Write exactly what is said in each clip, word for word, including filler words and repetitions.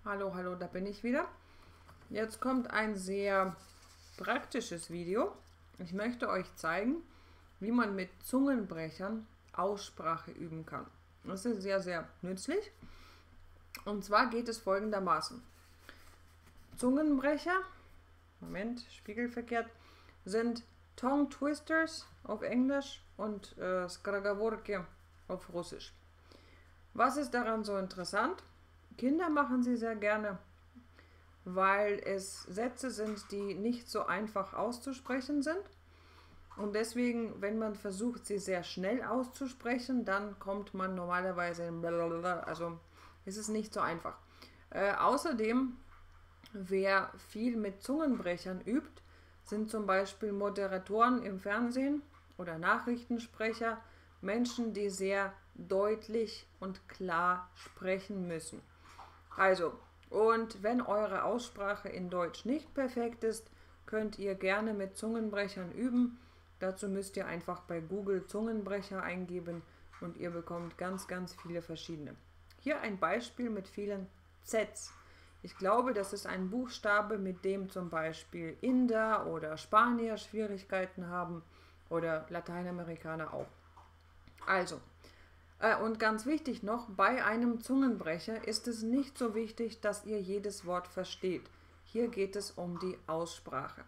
Hallo, hallo, da bin ich wieder. Jetzt kommt ein sehr praktisches Video. Ich möchte euch zeigen, wie man mit Zungenbrechern Aussprache üben kann. Das ist sehr, sehr nützlich. Und zwar geht es folgendermaßen. Zungenbrecher, Moment, spiegelverkehrt, sind Tongue Twisters auf Englisch und äh, Skragovorki auf Russisch. Was ist daran so interessant? Kinder machen sie sehr gerne, weil es Sätze sind, die nicht so einfach auszusprechen sind. Und deswegen, wenn man versucht, sie sehr schnell auszusprechen, dann kommt man normalerweise in blablabla, also ist es nicht so einfach. Äh, außerdem, wer viel mit Zungenbrechern übt, sind zum Beispiel Moderatoren im Fernsehen oder Nachrichtensprecher, Menschen, die sehr deutlich und klar sprechen müssen. Also, und wenn eure Aussprache in Deutsch nicht perfekt ist, könnt ihr gerne mit Zungenbrechern üben. Dazu müsst ihr einfach bei Google Zungenbrecher eingeben und ihr bekommt ganz, ganz viele verschiedene. Hier ein Beispiel mit vielen Zs. Ich glaube, das ist ein Buchstabe, mit dem zum Beispiel Inder oder Spanier Schwierigkeiten haben oder Lateinamerikaner auch. Also, äh, und ganz wichtig noch, bei einem Zungenbrecher ist es nicht so wichtig, dass ihr jedes Wort versteht. Hier geht es um die Aussprache.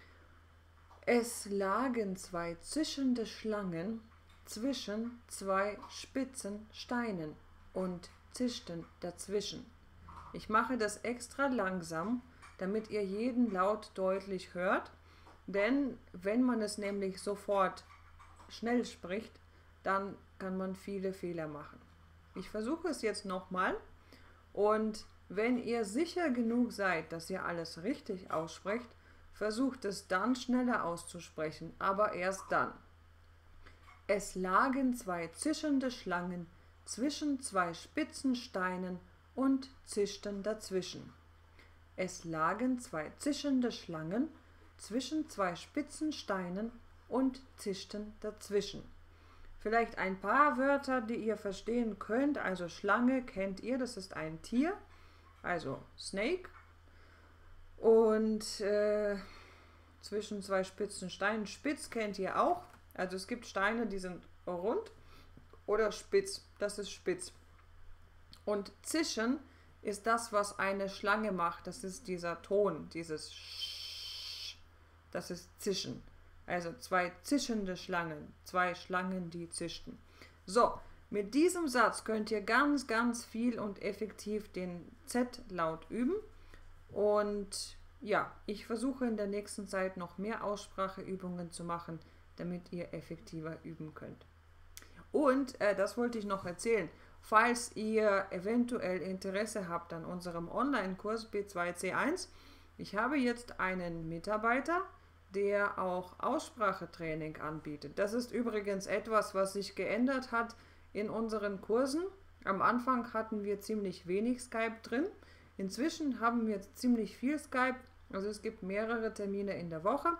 Es lagen zwei zischende Schlangen zwischen zwei spitzen Steinen und zischten dazwischen. Ich mache das extra langsam, damit ihr jeden Laut deutlich hört, denn wenn man es nämlich sofort schnell spricht, dann kann man viele Fehler machen. Ich versuche es jetzt nochmal und wenn ihr sicher genug seid, dass ihr alles richtig aussprecht, versucht es dann schneller auszusprechen, aber erst dann. Es lagen zwei zischende Schlangen zwischen zwei spitzen Steinen und zischten dazwischen. Es lagen zwei zischende Schlangen zwischen zwei spitzen Steinen und zischten dazwischen. Vielleicht ein paar Wörter, die ihr verstehen könnt. Also Schlange kennt ihr, das ist ein Tier, also Snake. Und äh, zwischen zwei spitzen Steinen, spitz kennt ihr auch. Also es gibt Steine, die sind rund oder spitz, das ist spitz. Und zischen ist das, was eine Schlange macht. Das ist dieser Ton, dieses Sch, das ist zischen. Also zwei zischende Schlangen, zwei Schlangen, die zischten. So, mit diesem Satz könnt ihr ganz, ganz viel und effektiv den Z-Laut üben. Und ja, ich versuche in der nächsten Zeit noch mehr Ausspracheübungen zu machen, damit ihr effektiver üben könnt. Und äh, das wollte ich noch erzählen. Falls ihr eventuell Interesse habt an unserem Online-Kurs B zwei C eins, ich habe jetzt einen Mitarbeiter, der auch Aussprachetraining anbietet. Das ist übrigens etwas, was sich geändert hat in unseren Kursen. Am Anfang hatten wir ziemlich wenig Skype drin. Inzwischen haben wir ziemlich viel Skype. Also es gibt mehrere Termine in der Woche.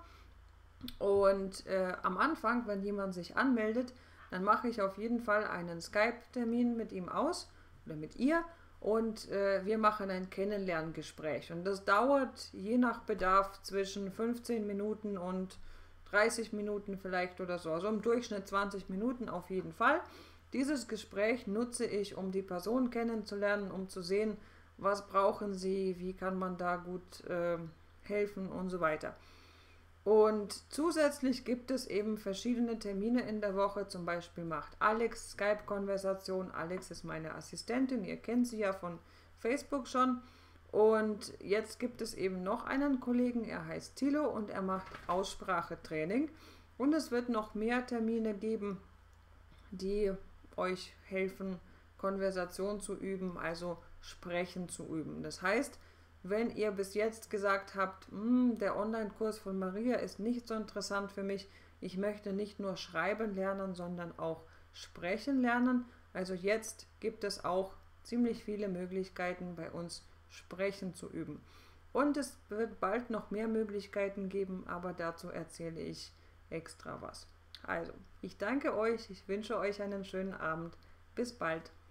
Und äh, am Anfang, wenn jemand sich anmeldet, dann mache ich auf jeden Fall einen Skype-Termin mit ihm aus oder mit ihr. Und äh, wir machen ein Kennenlerngespräch. Und das dauert je nach Bedarf zwischen fünfzehn Minuten und dreißig Minuten vielleicht oder so. Also im Durchschnitt zwanzig Minuten auf jeden Fall. Dieses Gespräch nutze ich, um die Person kennenzulernen, um zu sehen, was brauchen sie, wie kann man da gut äh, helfen und so weiter. Und zusätzlich gibt es eben verschiedene Termine in der Woche. Zum Beispiel macht Alex Skype-Konversation. Alex ist meine Assistentin, ihr kennt sie ja von Facebook schon. Und jetzt gibt es eben noch einen Kollegen, er heißt Thilo und er macht Aussprachetraining. Und es wird noch mehr Termine geben, die euch helfen, Konversation zu üben, also Sprechen zu üben. Das heißt, wenn ihr bis jetzt gesagt habt, der Online-Kurs von Maria ist nicht so interessant für mich, ich möchte nicht nur schreiben lernen, sondern auch sprechen lernen. Also jetzt gibt es auch ziemlich viele Möglichkeiten bei uns sprechen zu üben. Und es wird bald noch mehr Möglichkeiten geben, aber dazu erzähle ich extra was. Also, ich danke euch, ich wünsche euch einen schönen Abend. Bis bald.